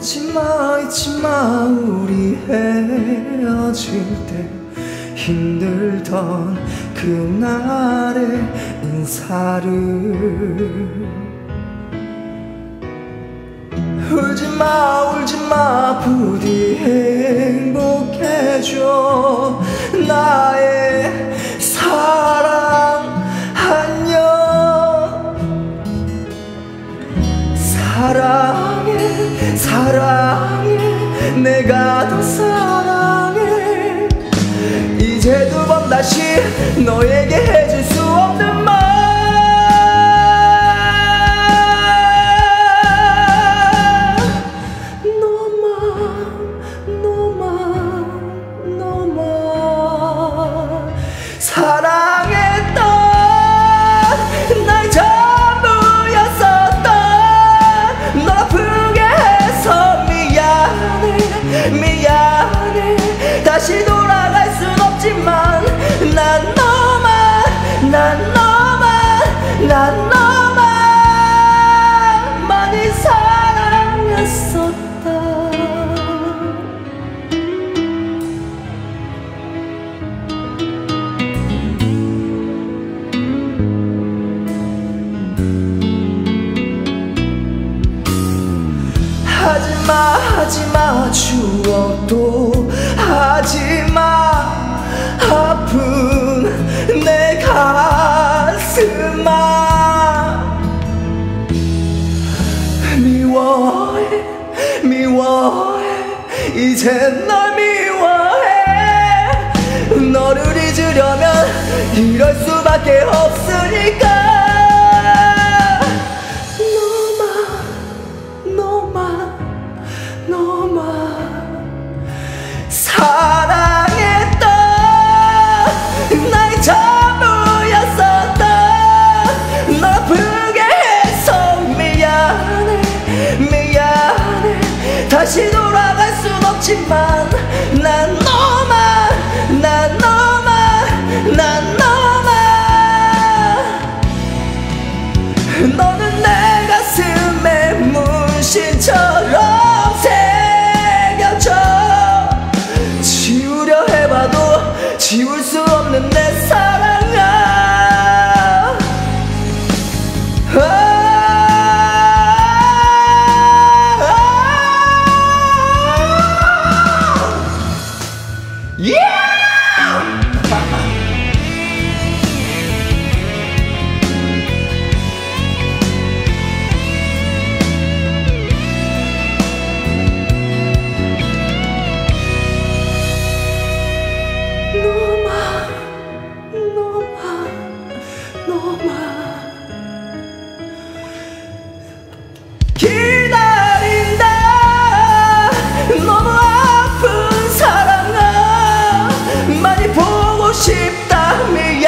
잊지마 우리 헤어질 때 힘들던 그날의 인사를. 울지마 부디 행복해져 나의 사랑. 안녕. 사랑해 내가 더 사랑해. 이제 두 번 다시 너에게 해줄 수 없는 말. 너만 사랑했던 날 전부였었던 널 아프게 해서 미안해. 다시 돌아갈 순 없지만 난 너만 많이 사랑했었다. 하지마 추억도 하지마 아픈 내 가슴아. 미워해 이젠 널 미워해. 너를 잊으려면 이럴 수밖에 없으니까. 너만 사랑했던 나의 전부였었던 널 아프게 해서 미안해. 다시 돌아갈 순 없지만 난 너만 너는 내 가슴에 문신처럼 새겨져. 지우려 해봐도 지울 수 없는 내 사랑아. 기다린다 너무 아픈 사랑아. 많이 보고 싶다.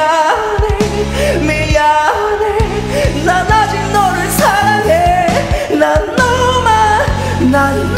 미안해. 난 아직 너를 사랑해. 난 너만